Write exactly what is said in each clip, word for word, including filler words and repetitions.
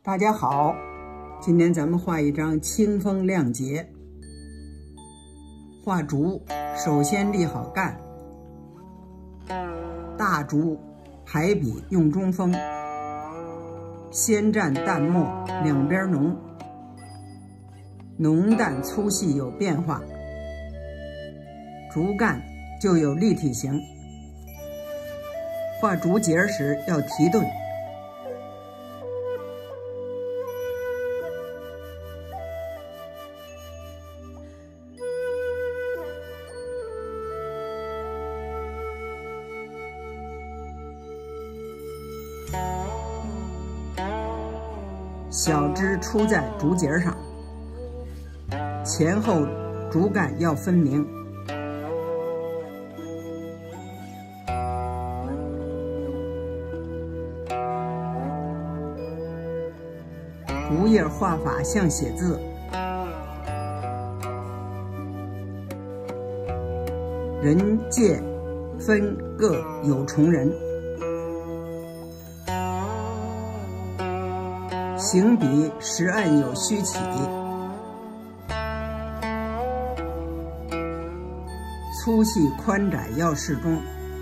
大家好，今天咱们画一张清风亮节。画竹，首先立好干，大竹排笔用中锋，先蘸淡墨，两边浓，浓淡粗细有变化，竹干就有立体形。画竹节时要提顿。小枝出在竹节上，前后竹干要分明。竹叶画法像写字，人界分各有重人。行笔时按有虚起，粗细宽窄要适中。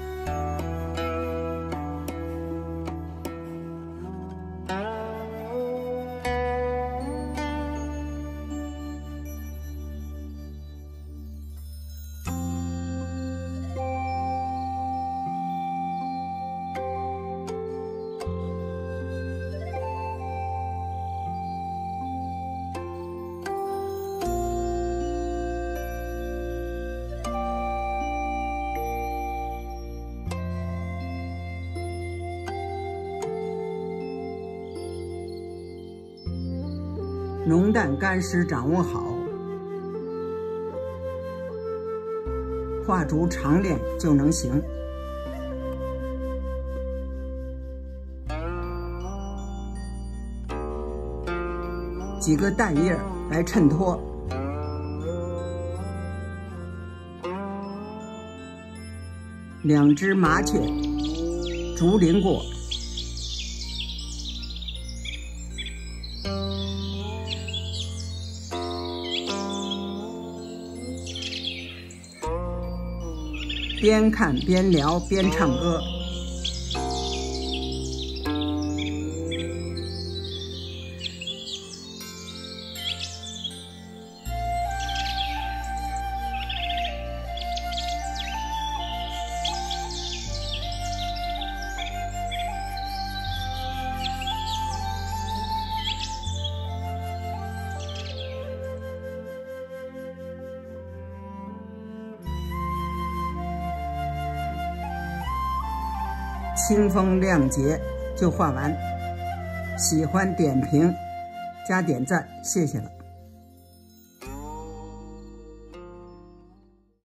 浓淡干湿掌握好，画竹常练就能行。几个淡叶来衬托，两只麻雀，竹林过。边看边聊边唱歌，清风亮节就画完，喜欢点评加点赞，谢谢了。